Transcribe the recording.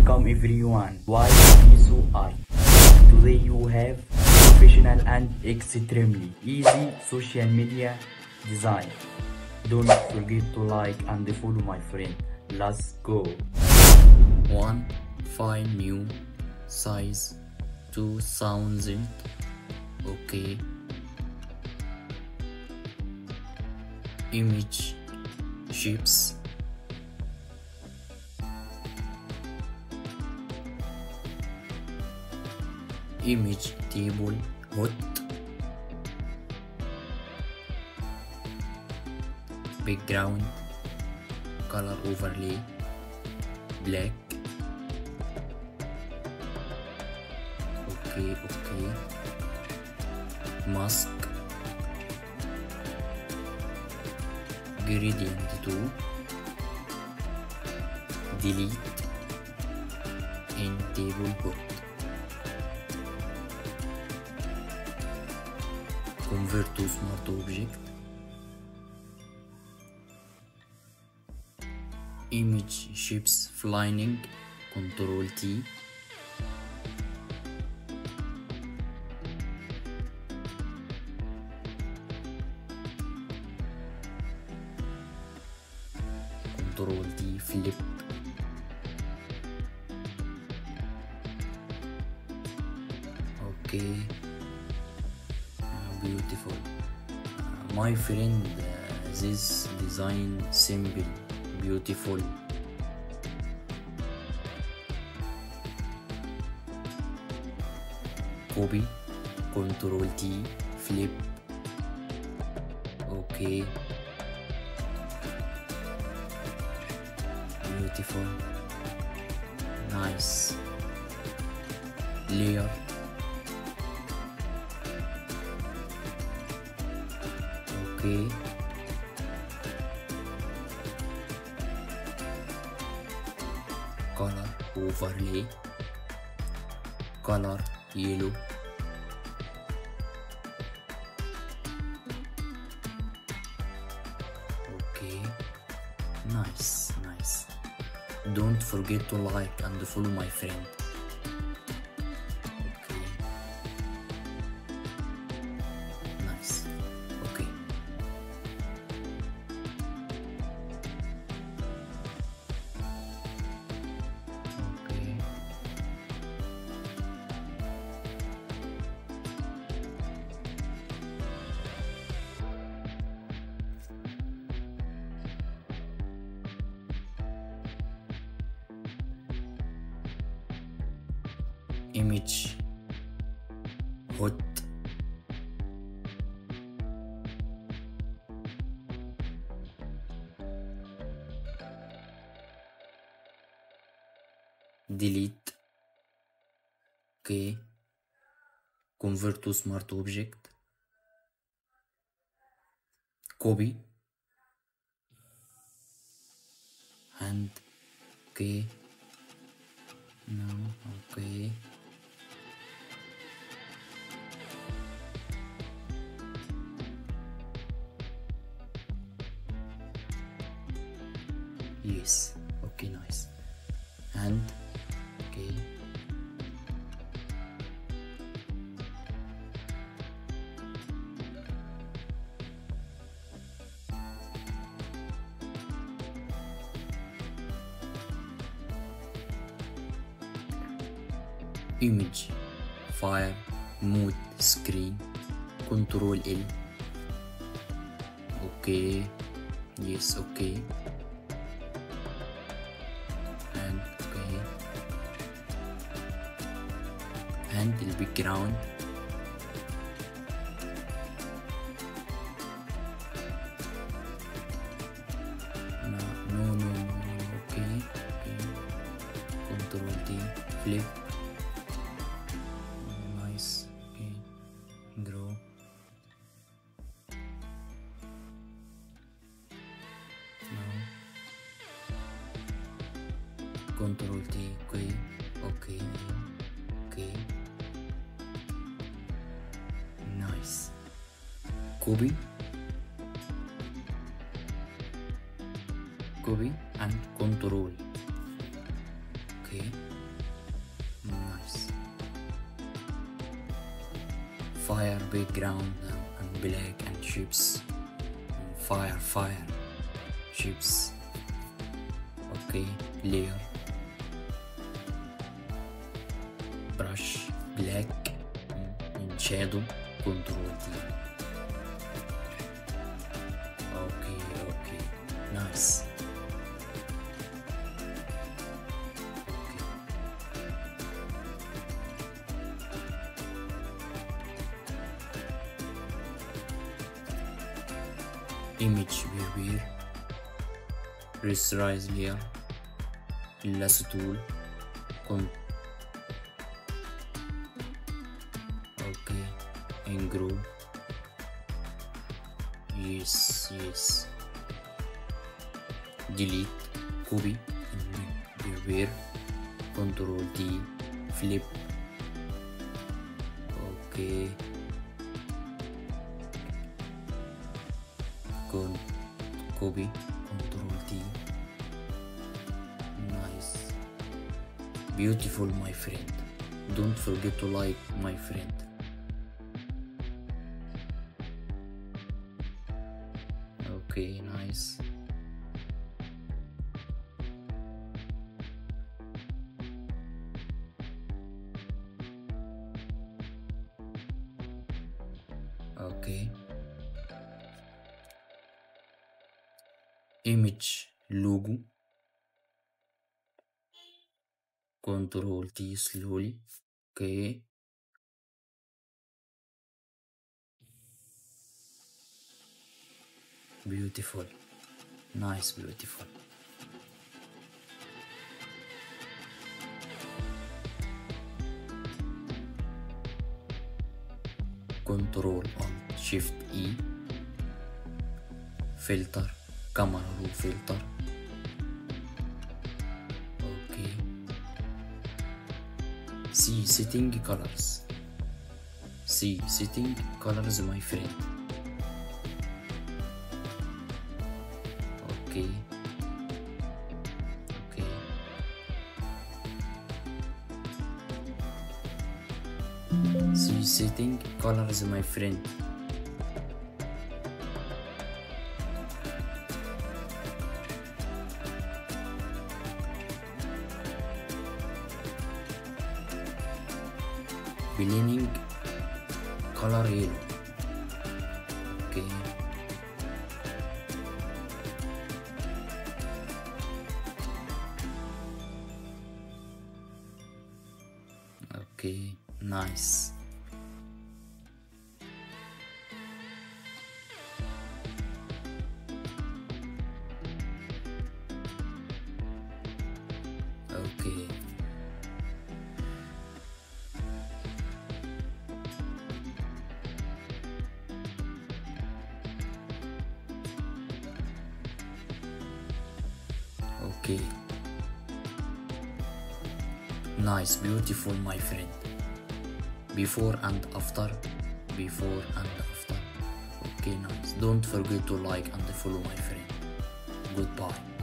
Welcome everyone. Why be so art? Today you have professional and extremely easy social media design. Don't forget to like and follow my friend. Let's go. 1. File new size 2000. Okay. Image shapes. Image table hot. Background color overlay black. Okay. Mask gradient 2. Delete in table hot. Convert to smart object. Image shapes flying. Control T. Control T flip. Okay. Beautiful. My friend, this design simple, beautiful. Copy. Control T flip. Okay. Beautiful. Nice. Layer. Okay. Color overlay. Color yellow. Okay. Nice. Don't forget to like and follow my friend. Okay. Nice. Okay. Image hot. Delete. Okay. Convert to smart object. Copy and okay. No. Okay. Yes. Okay. Nice. And okay. Image file mode screen. Control L. Okay. Yes. Okay. And okay. Handle background. No. Okay. Control T flip. Nice. Okay. Draw. Now. Control T. Okay. Nice. Copy and control. Okay. fire background and black and ships. Fire ships. Okay, layer, brush, black, and shadow, control D. Okay, nice. Image behavior, rasterize layer, lasso tool, okay, and grow. Yes. Delete, copy, behavior, control D, flip. Okay. Copy, control D. Nice. Beautiful, my friend. Don't forget to like, my friend. Okay, nice. Okay. Image logo, control T slowly. Okay, beautiful, nice, beautiful. Control Alt Shift E, filter, camera roll filter. Okay, see setting colors. See setting colors, my friend. Okay. See setting colors, my friend. Blending color yellow. Okay. Okay, nice. Okay. Okay. Nice, beautiful, my friend. Before and after. Before and after. Okay, nice. Don't forget to like and follow, my friend. Goodbye.